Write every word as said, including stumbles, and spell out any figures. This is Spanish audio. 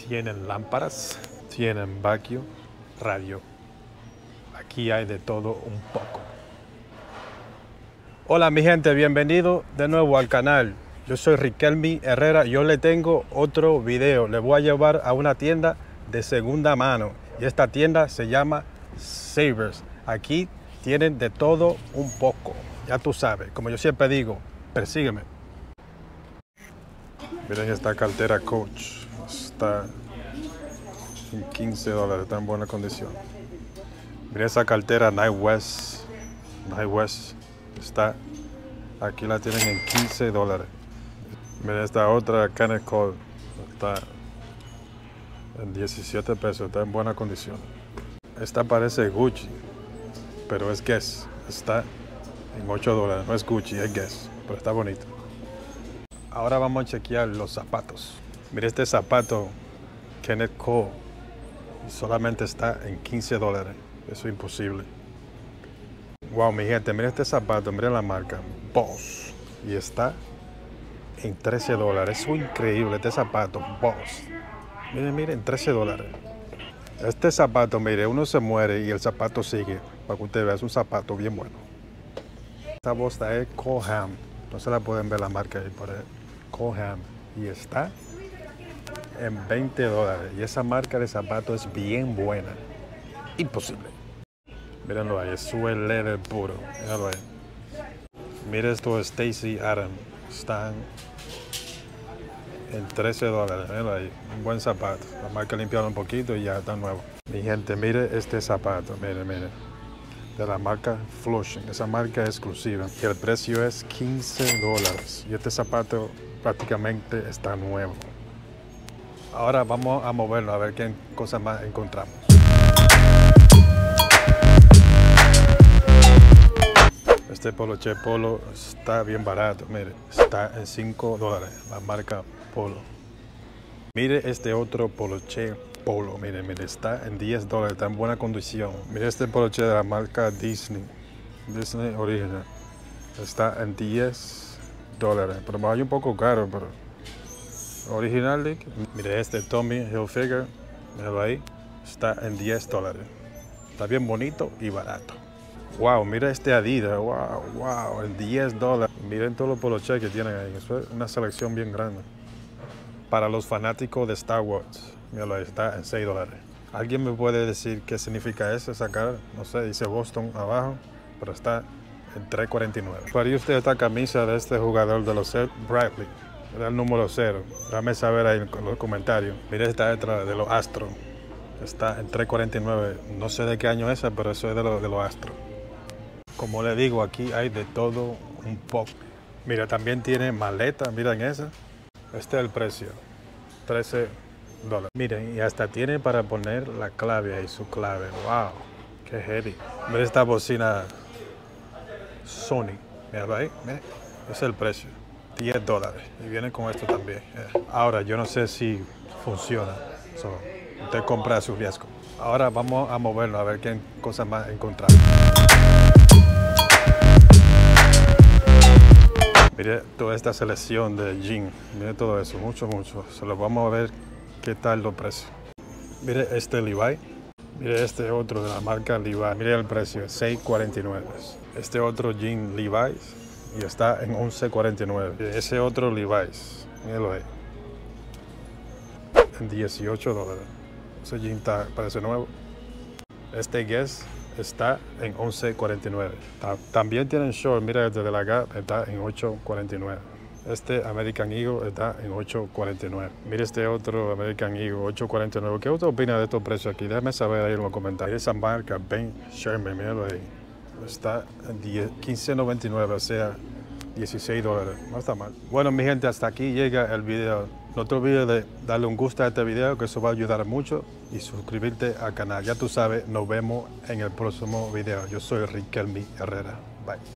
Tienen lámparas, tienen vacuum, radio. Aquí hay de todo un poco. Hola mi gente, bienvenido de nuevo al canal. Yo soy Riquelme Herrera. Yo le tengo otro video. Le voy a llevar a una tienda de segunda mano. Y esta tienda se llama Savers. Aquí tienen de todo un poco. Ya tú sabes, como yo siempre digo, persígueme. Miren esta cartera Coach. Está en quince dólares, está en buena condición. Miren esa cartera Night West. Night West está, aquí la tienen en quince dólares. Miren esta otra Kenneth Cole. Está en diecisiete pesos, está en buena condición. Esta parece Gucci, pero es Guess. Está en ocho dólares. No es Gucci, es Guess, pero está bonito. Ahora vamos a chequear los zapatos. Mire este zapato Kenneth Cole y solamente está en quince dólares. Eso es imposible. Wow, mi gente, mire este zapato, mire la marca Boss y está en trece dólares. Eso es increíble, este zapato Boss. Miren, miren, trece dólares. Este zapato, mire, uno se muere y el zapato sigue. Para que usted vea, es un zapato bien bueno. Esta bosta es Coham. No se la pueden ver la marca ahí por ahí. Coham. Y está en veinte dólares. Y esa marca de zapato es bien buena. Imposible. Mírenlo ahí, es suede leather puro. Mírenlo ahí. Mire esto, Stacy Adams. Están en trece dólares. Mírenlo ahí. Un buen zapato. La marca limpiaron un poquito y ya está nuevo. Mi gente, mire este zapato. Mire, mire. De la marca Flushing. Esa marca es exclusiva. Y el precio es quince dólares. Y este zapato prácticamente está nuevo. Ahora vamos a moverlo a ver qué cosas más encontramos. Este poloche Polo está bien barato, mire, está en cinco dólares, la marca Polo. Mire este otro poloche Polo, mire, mire, está en diez dólares, está en buena condición. Mire este poloche de la marca Disney, Disney Original, está en diez dólares, pero me vaya un poco caro, pero original. Mire este Tommy Hilfiger, míralo ahí, está en diez dólares, está bien bonito y barato. Wow, mira este Adidas, wow, wow, en diez dólares. Miren todos los poloches que tienen ahí, eso es una selección bien grande. Para los fanáticos de Star Wars, míralo ahí, está en seis dólares. ¿Alguien me puede decir qué significa eso? Sacar, no sé, dice Boston abajo, pero está en tres cuarenta y nueve. ¿Para usted esta camisa de este jugador de los Bradley? Era el número cero. Déjame saber ahí en los comentarios. Mire esta letra de los Astros. Está en tres cuarenta y nueve. No sé de qué año es esa, pero eso es de, lo, de los Astros. Como le digo, aquí hay de todo un poco. Mira, también tiene maleta, miren esa. Este es el precio, trece dólares. Miren, y hasta tiene para poner la clave ahí, su clave. Wow, qué heavy. Mira esta bocina Sony. Míralo ahí, mira. Ese es el precio, diez dólares. Y viene con esto también. Ahora, yo no sé si funciona. So, usted compra a su riesgo. Ahora vamos a moverlo a ver qué cosas más encontramos. Mire toda esta selección de jeans, mire todo eso, mucho, mucho. Se lo vamos a ver qué tal los precios. Mire este Levi, mire este otro de la marca Levi, mire el precio, seis cuarenta y nueve. Este otro jean Levi's y está en once cuarenta y nueve. Ese otro Levi's, míralo ahí, en dieciocho dólares. Ese jean está, parece nuevo. Este Guess está en once cuarenta y nueve. También tienen short, mira este de la Gap está en ocho cuarenta y nueve. Este American Eagle está en ocho cuarenta y nueve. Mira este otro American Eagle, ocho cuarenta y nueve. ¿Qué usted opina de estos precios aquí? Déjame saber ahí en los comentarios. Esa marca Ben Sherman, míralo ahí, está en quince noventa y nueve, o sea, dieciséis dólares. No está mal. Bueno, mi gente, hasta aquí llega el video. No te olvides de darle un gusto a este video, que eso va a ayudar mucho, y suscribirte al canal. Ya tú sabes, nos vemos en el próximo video. Yo soy Riquelme Herrera. Bye.